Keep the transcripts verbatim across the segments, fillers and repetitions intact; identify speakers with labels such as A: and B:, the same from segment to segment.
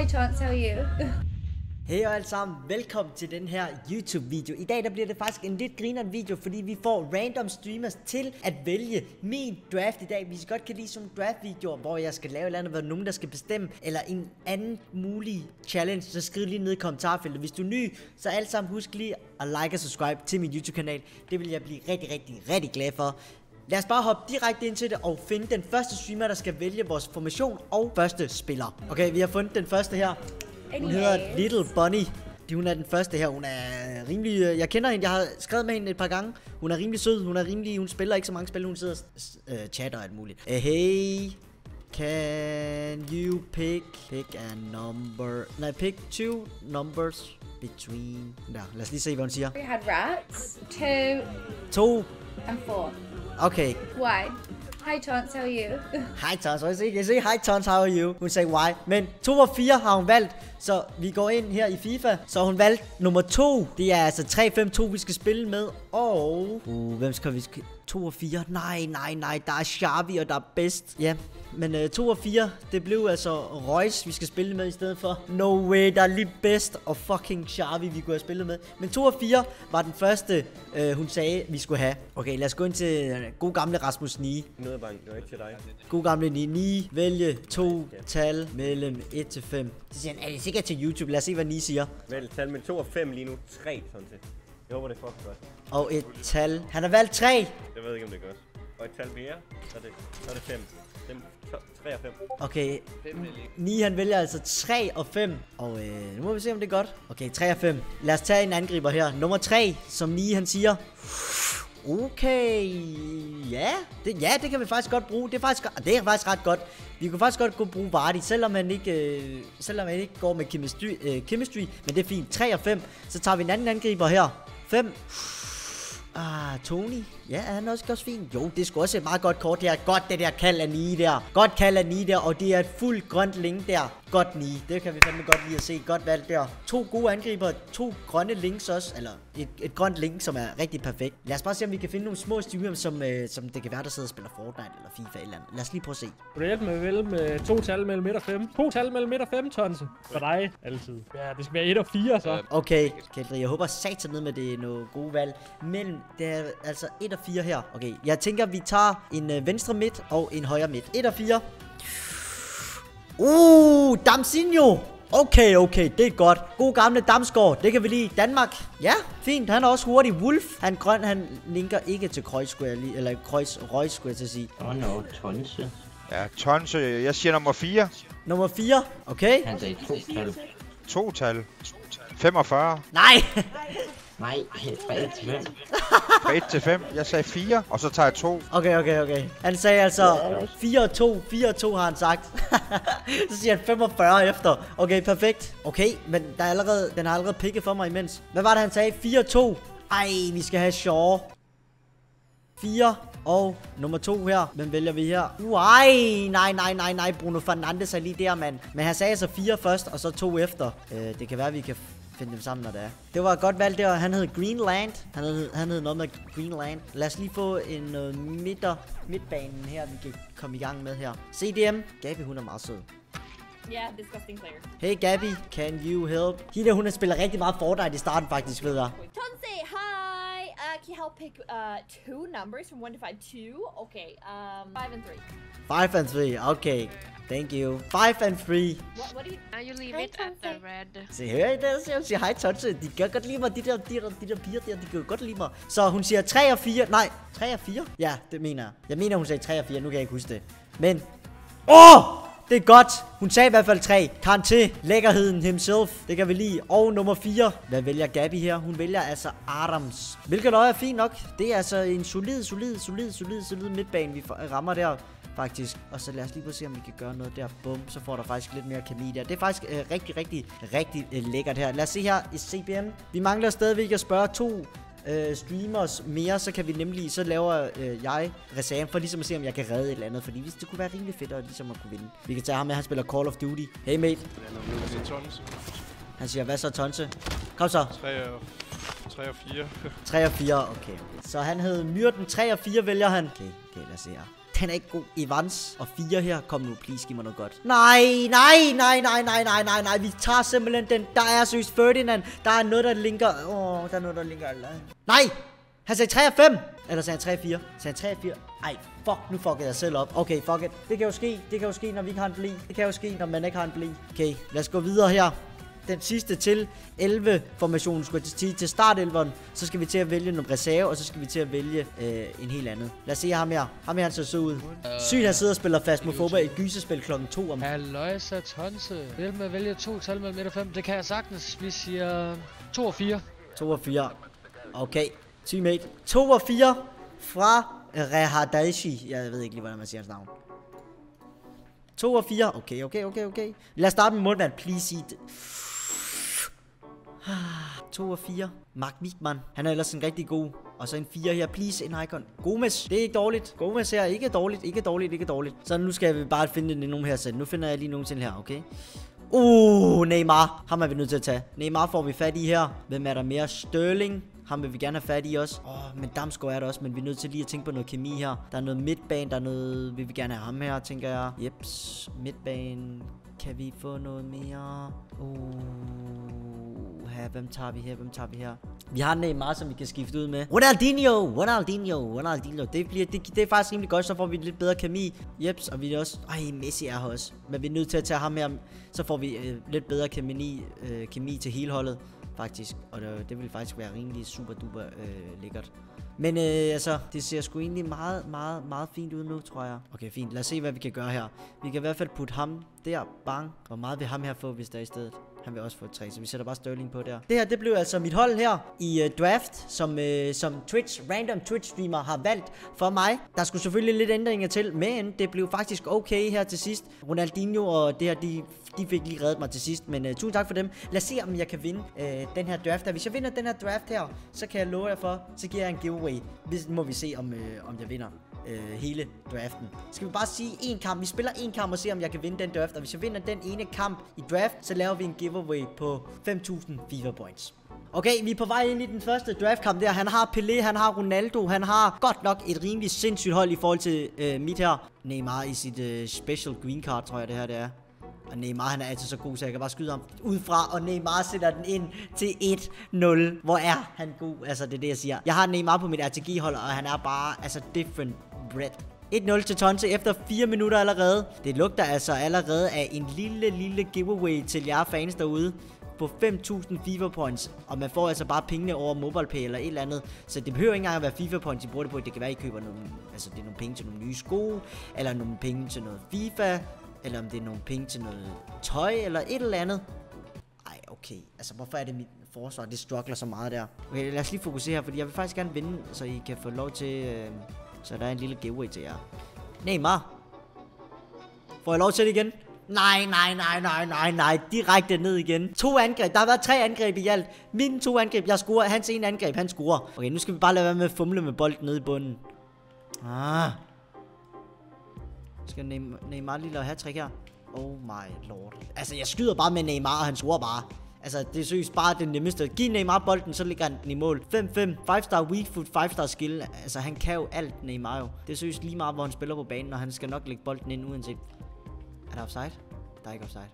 A: Hi Tons, how are you?
B: Hej og alle sammen, velkommen til den her YouTube-video. I dag der bliver det faktisk en lidt grineren video, fordi vi får random streamers til at vælge min draft i dag. Hvis I godt kan lide sådan nogle draft-videoer, hvor jeg skal lave et eller andet, hvor nogen der skal bestemme, eller en anden mulig challenge, så skriv lige ned i kommentarfeltet. Hvis du er ny, så alle sammen husk lige at like og subscribe til min YouTube-kanal. Det vil jeg blive rigtig, rigtig, rigtig glad for. Lad os bare hoppe direkte ind til det og finde den første streamer, der skal vælge vores formation og første spiller. Okay, vi har fundet den første her. Hun hedder Little Bunny. Hun er den første her. Hun er rimelig... Jeg kender hende. Jeg har skrevet med hende et par gange. Hun er rimelig sød. Hun er rimelig... Hun spiller ikke så mange spil. Hun sidder og uh, chatter og alt muligt. Uh, hey, can you pick pick a number? Nej, pick two numbers between... Der, lad os lige se, hvad hun siger.
A: We had rats, two,
B: To.
A: and four.
B: Okay.
A: Why? Hi Tons, how are you?
B: Hej Tons, jeg kan se, hej Tons, how are you? Hun sagde why, men to og fire har hun valgt, så vi går ind her i FIFA. Så hun valgt nummer to, det er altså tre fem to vi skal spille med, og... Uh, hvem skal vi... Skal... to og fire, nej, nej, nej, der er Sharpie og der er Best. Ja, men uh, to og fire, det blev altså Royce, vi skal spille med i stedet for. No way, der er lige Best og fucking Sharpie, vi kunne have spillet med. Men to og fire var den første, uh, hun sagde, vi skulle have. Okay, lad os gå ind til uh, god gamle Rasmus Ni.
C: Noget bank, det var ikke til dig.
B: God gamle Ni. Ni, vælge to tal mellem et til fem. Så siger han, er det sikkert til YouTube? Lad os se, hvad Ni siger.
C: Vælg tal mellem to og fem lige nu. tre sådan til. Jeg håber, det er fucking godt.
B: Og et tal. Han har valgt tre.
C: Jeg ved ikke, om det er godt. Og et tal mere, så er det, så er det fem. tre og fem.
B: Okay. Ni, han vælger altså tre og fem. Og øh, nu må vi se, om det er godt. Okay, tre og fem. Lad os tage en angriber her. Nummer tre, som Ni han siger. Okay, ja det, ja, det kan vi faktisk godt bruge. Det er faktisk, det er faktisk ret godt. Vi kunne faktisk godt kunne bruge Vardy, selvom han ikke, øh, selvom han ikke går med chemistry, øh, chemistry. Men det er fint. tre og fem. Så tager vi en anden angriber her. fem. Ah, Tony. Ja, han er også, også fint. Jo, det skulle også et meget godt kort her. Godt det der kald af Ni der. Godt kald af Ni der, og det er et fuldt grønt link der. Godt Ni. Det kan vi fandme godt lide at se. Godt valg der. To gode angriber. To grønne links også. Eller et, et grønt link, som er rigtig perfekt. Lad os bare se, om vi kan finde nogle små streamere, som, øh, som det kan være, der sidder og spiller Fortnite eller FIFA eller andet. Lad os lige prøve at se.
D: Vil du hjælpe med at vælge med to tal mellem et og fem? To tal mellem et og fem, Tonse. For dig, altid. Ja, det skal være et og fire, så.
B: Okay, Kældri, jeg håber satan ned med det noget gode valg. Men det er altså et og fire her. Okay, jeg tænker, vi tager en øh, venstre midt og en højre midt. et og fire. Uh, Damsinho. Okay, okay, det er godt. God gamle Damsgaard, det kan vi lide. Danmark, ja, fint. Han er også hurtig. Wolf, han grøn, han linker ikke til Kreuz, skulle jeg lige, eller Kreuz, Reus, skulle jeg til at sige.
E: Åh, oh, no, Tonse.
F: Ja, Tonse, jeg siger nummer fire.
B: Nummer fire, okay.
E: Han sagde to tal.
F: To tal. femogfyrre.
B: Nej.
E: Nej, fra et til fem.
F: Fra et til fem. Jeg sagde fire, og så tager jeg to.
B: Okay, okay, okay. Han sagde altså fire og to. fire og to har han sagt. Så siger han femogfyrre efter. Okay, perfekt. Okay, men der er allerede, den har allerede pikket for mig imens. Hvad var det, han sagde? fire og to. Ej, vi skal have Shaw. fire og nummer to her. Hvem vælger vi her? Ej, nej, nej, nej, nej. Bruno Fernandes er lige der, mand. Men han sagde altså fire først, og så to efter. Øh, det kan være, vi kan finde dem sammen, når det er. Det var et godt valg der. Han hed Greenland. Han hed, han hed noget med Greenland. Lad os lige få en uh, midter, midtbanen her, vi kan komme i gang med her. C D M. Gabi, hun er meget sød.
G: Yeah, disgusting player.
B: Hey Gabi, can you help? Hende, hun har spillet rigtig meget Fortnite i starten faktisk, ved jeg.
G: Tonse, hi! Uh, can you help pick uh, two numbers from one to five? Two? Okay, um, five and three.
B: Five and three, okay. Thank you. Five and three.
G: What, what do you...
H: Uh, you leave
G: Hi,
H: it at the
G: Tonse.
H: red.
B: Se, hør I det? Så hun siger hej Tonse. De kan godt lide mig. De der, de der, de der piger der, de kan godt lide mig. Så hun siger tre og fire. Nej, tre og fire? Ja, det mener jeg. Jeg mener, hun sagde tre og fire. Nu kan jeg ikke huske det. Men... Åh! Oh! Det er godt. Hun sagde i hvert fald tre. Kanté. Lækkerheden himself. Det kan vi lide. Og nummer fire. Hvad vælger Gabi her? Hun vælger altså Adams. Hvilket også er fint nok. Det er altså en solid, solid, solid, solid, solid midtbane, vi rammer der. Faktisk. Og så lad os lige prøve at se, om vi kan gøre noget der. Bum. Så får der faktisk lidt mere kemi der. Det er faktisk øh, rigtig, rigtig, rigtig øh, lækkert her. Lad os se her i C B M. Vi mangler stadigvæk at spørge to øh, streamers mere. Så kan vi nemlig, så laver øh, jeg reserve for ligesom at se, om jeg kan redde et eller andet. Fordi hvis det kunne være rimelig fedt at ligesom at kunne vinde. Vi kan tage ham med, han spiller Call of Duty. Hey mate. Han siger, hvad så Tonse? Kom så.
I: tre og fire.
B: tre og fire, okay, okay. Så han hed Myrten, tre og fire vælger han. Okay, okay, lad os se her. Den er ikke god. Evans og fire her. Kom nu, please, giv mig noget godt. Nej, nej, nej, nej, nej, nej, nej, nej. Vi tager simpelthen den. Der er seriøst Ferdinand. Der er noget, der linker. Åh, oh, der er noget, der linker. Nej! Han sagde tre og fem. Eller sagde han tre og fire? Sagde han tre og fire? Ej, fuck, nu fuckede jeg selv op. Okay, fuck it. Det kan jo ske. Det kan jo ske, når vi ikke har en bli. Det kan jo ske, når man ikke har en bli. Okay, lad os gå videre her. Den sidste til elleve formationen skulle til, til startelveren. Så skal vi til at vælge nogle reserve, og så skal vi til at vælge øh, en helt andet. Lad os se ham her. Ham her, han ser så ud. Sygt, han sidder og spiller Phasmophobia i et gyserspil klokken to om.
H: Halløjsa Tonse. Vil med at vælge to tal mellem et og fem? Det kan jeg sagtens. Vi siger to og fire.
B: to og fire. Okay, teammate. to og fire fra Rehadashi. Jeg ved ikke lige, hvordan man siger hans navn. to og fire. Okay, okay, okay, okay. Lad os starte med målmand. Please sig det. to og fire. Mark Wigman. Han er ellers en rigtig god. Og så en fire her. Please, en icon. Gomez. Det er ikke dårligt. Gomez her. Ikke dårligt. Ikke dårligt. Ikke dårligt. Så nu skal vi bare finde den nogen her selv. Nu finder jeg lige nogen til her, okay? Uh, Neymar. Ham er vi nødt til at tage. Neymar får vi fat i her. Hvem er der mere? Sterling. Ham vil vi gerne have fat i også. Åh, oh, men Damsgaard er der også, men vi er nødt til lige at tænke på noget kemi her. Der er noget midtbane, der er noget... Vil vi gerne have ham her, tænker jeg. Jeps, midtbane. Kan vi få noget mere? Uh, her. Hvem tager vi her? Hvem tager vi her? Vi har Neymar, som vi kan skifte ud med. Ronaldinho! Ronaldinho! Ronaldinho! Det, bliver, det, det er faktisk rimelig godt, så får vi lidt bedre kemi. Jeps, og vi er også... Ej, Messi er her også. Men vi er nødt til at tage ham her. Så får vi øh, lidt bedre kemi, øh, kemi til hele holdet. Faktisk, og det, det vil faktisk være rimelig super duper øh, lækkert. Men øh, altså, det ser sgu egentlig meget, meget, meget fint ud nu, tror jeg. Okay, fint. Lad os se, hvad vi kan gøre her. Vi kan i hvert fald putte ham der. Bang. Hvor meget vil ham her få, hvis der er i stedet? Han vil også få et tre, så vi sætter bare Sterling på der. Det her, det blev altså mit hold her i uh, draft, som, uh, som Twitch, random Twitch streamer har valgt for mig. Der skulle selvfølgelig lidt ændringer til, men det blev faktisk okay her til sidst. Ronaldinho og det her, de, de fik lige reddet mig til sidst, men uh, tusind tak for dem. Lad os se, om jeg kan vinde uh, den her draft. Hvis jeg vinder den her draft her, så kan jeg love jer for, så giver jeg en giveaway. Hvis, må vi se, om, uh, om jeg vinder. Øh, hele draften. Skal vi bare sige en kamp. Vi spiller en kamp og se, om jeg kan vinde den draft. Og hvis jeg vinder den ene kamp i draft, så laver vi en giveaway på fem tusind FIFA points. Okay, vi er på vej ind i den første draftkamp der. Han har Pelé, han har Ronaldo, han har godt nok et rimelig sindssygt hold i forhold til øh, mit her. Neymar i sit øh, special green card, tror jeg det her det er. Og Neymar, han er altid så god, så jeg kan bare skyde ham udefra, og Neymar sætter den ind til et nul. Hvor er han god? Altså, det er det, jeg siger. Jeg har Neymar på mit R T G-hold, og han er bare, altså, different bread. et nul til Tonse efter fire minutter allerede. Det lugter altså allerede af en lille, lille giveaway til jer fans derude på fem tusind FIFA points. Og man får altså bare pengene over MobilePay eller et eller andet. Så det behøver ikke engang at være FIFA points, I bruger det på. Det kan være, I køber nogle, altså det er nogle penge til nogle nye sko, eller nogle penge til noget FIFA, eller om det er nogle penge til noget tøj, eller et eller andet. Ej, okay. Altså, hvorfor er det mit forsvar, det struggler så meget der? Okay, lad os lige fokusere her, fordi jeg vil faktisk gerne vinde, så I kan få lov til... Øh, så der er en lille giveaway til jer. Neymar. Får jeg lov til det igen? Nej, nej, nej, nej, nej, nej. Direkte ned igen. To angreb. Der har været tre angreb i alt. Mine to angreb. Jeg scorer. Hans ene angreb. Han scorer. Okay, nu skal vi bare lade være med at fumle med bolden nede i bunden. Ah. Skal Neymar, Neymar lige lave hat-trick her? Oh my lord. Altså, jeg skyder bare med Neymar, og han scorer bare. Altså, det er seriøst bare det nemmeste. Giv Neymar bolden, så ligger han den i mål. fem fem. fem star weak foot, fem star skill. Altså, han kan jo alt, Neymar jo. Det er seriøst lige meget, hvor han spiller på banen, og han skal nok lægge bolden ind, uanset. Er der offside? Der er ikke offside.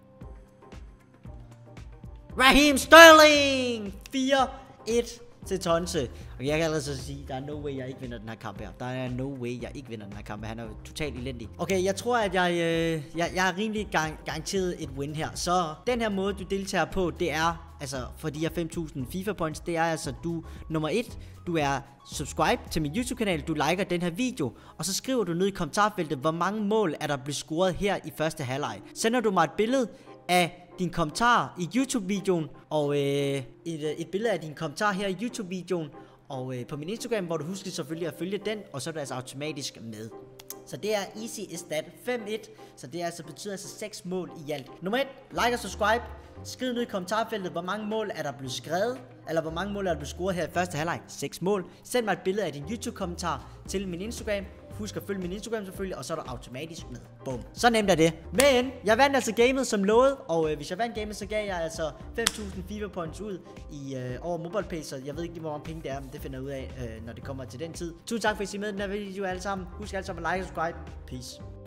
B: Raheem Sterling! fire et til Tonse. Og jeg kan allerede så sige, der er no way, jeg ikke vinder den her kamp her. Der er no way, jeg ikke vinder den her kamp her. Han er jo totalt elendig. Okay, jeg tror, at jeg, øh, jeg, jeg er rimelig gar garanteret et win her. Så den her måde, du deltager på, det er, altså for de her fem tusind FIFA points, det er altså, du, nummer et, du er subscribe til min YouTube-kanal, du liker den her video, og så skriver du ned i kommentarfeltet, hvor mange mål er der blevet scoret her i første halvleg. Sender du mig et billede af din kommentar i YouTube-videoen, og øh, et, et billede af din kommentar her i YouTube-videoen, og øh, på min Instagram, hvor du husker selvfølgelig at følge den, og så er du altså automatisk med. Så det er easy is that. fem et, så det altså betyder altså seks mål i alt. Nummer et, like og subscribe. Skriv ned i kommentarfeltet, hvor mange mål er der blevet skrevet, eller hvor mange mål er der blevet scoret her i første halvleg. seks mål. Send mig et billede af din YouTube-kommentar til min Instagram. husk at følge min Instagram selvfølgelig, og så er du automatisk med. Bum. Så nemt er det. Men jeg vandt altså gamet som lovet, og øh, hvis jeg vandt gamet, så gav jeg altså fem tusind FIFA points ud i øh, over MobilePay, så jeg ved ikke lige, hvor mange penge det er, men det finder jeg ud af, øh, når det kommer til den tid. Tusind tak for at I så med i den her video alle sammen. Husk alle sammen at like og subscribe. Peace.